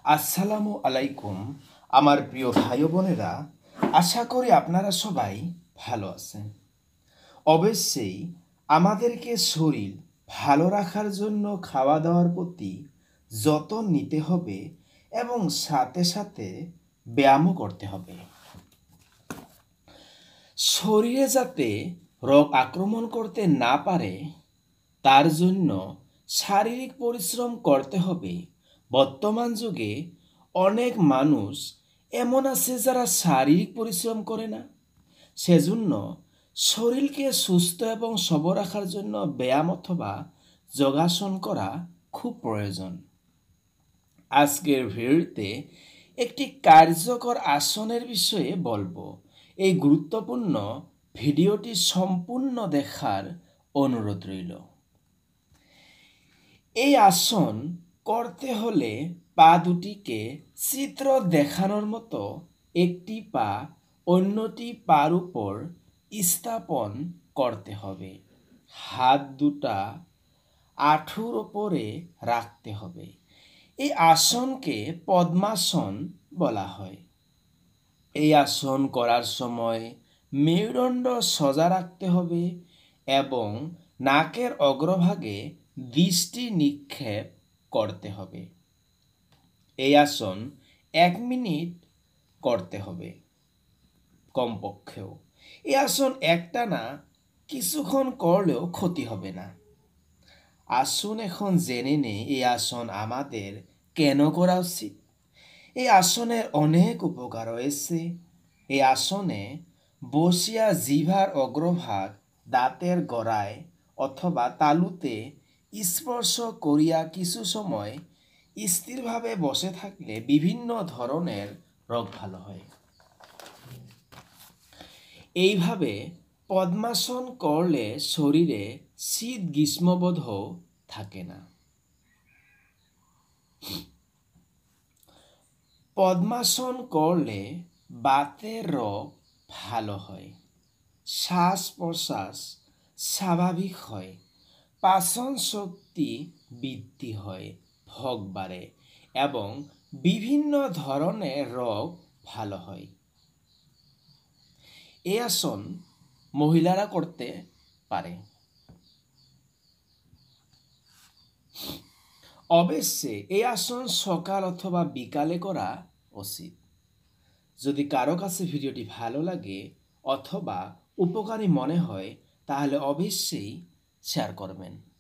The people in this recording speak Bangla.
আসসালামু আলাইকুম আমার প্রিয় ভাই ও বোনেরা, আশা করি আপনারা সবাই ভালো আছেন। অবশ্যই আমাদেরকে শরীর ভালো রাখার জন্য খাওয়া দাওয়ার প্রতি যত্ন নিতে হবে এবং সাথে সাথে ব্যায়ামও করতে হবে। শরীরে যাতে রোগ আক্রমণ করতে না পারে তার জন্য শারীরিক পরিশ্রম করতে হবে। বর্তমান যুগে অনেক মানুষ এমন আছে যারা শারীরিক পরিশ্রম করে না, সেজন্য শরীরকে সুস্থ এবং সবল রাখার জন্য ব্যায়াম অথবা যোগাসন করা খুব প্রয়োজন। আজকের ভিডিওতে একটি কার্যকর আসনের বিষয়ে বলবো। এই গুরুত্বপূর্ণ ভিডিওটি সম্পূর্ণ দেখার অনুরোধ রইল। এই আসন করতে হলে পা দুটিকে চিত্র দেখানোর মতো একটি পা অন্যটি পার উপর স্থাপন করতে হবে। হাত দুটা হাঁটুর ওপরে রাখতে হবে। এই আসনকে পদ্মাসন বলা হয়। এই আসন করার সময় মেরুদণ্ড সোজা রাখতে হবে এবং নাকের অগ্রভাগে দৃষ্টি নিক্ষেপ করতে হবে। এই আসন 1 মিনিট করতে হবে কমপক্ষেও। এই আসন একটানা কিছুক্ষণ করলেও ক্ষতি হবে না। আসুন এখন জেনে নেই এই আসন আমাদের কেন করা উচিত। এই আসনের অনেক উপকার রয়েছে। এই আসনে বসিয়া জিহ্বার অগ্রভাগ দাঁতের গোড়ায় অথবা তালুতে স্পর্শ করিয়া কিছু সময় স্থিরভাবে বসে থাকলে বিভিন্ন ধরনের রোগ ভালো হয়। এইভাবে পদ্মাসন করলে শরীরে শীত গ্রীষ্মবোধ থাকে না। পদ্মাসন করলে বাতের রোগ ভালো হয়, শ্বাস প্রশ্বাস স্বাভাবিক হয়, পাচন শক্তি বৃদ্ধি হয়, ভোগ বাড়ে এবং বিভিন্ন ধরনের রোগ ভালো হয়। এই আসন মহিলারা করতে পারে। অবশ্যই এই আসন সকাল অথবা বিকালে করা উচিত। যদি কারো কাছে ভিডিওটি ভালো লাগে অথবা উপকারী মনে হয় তাহলে অবশ্যই শেয়ার করবেন।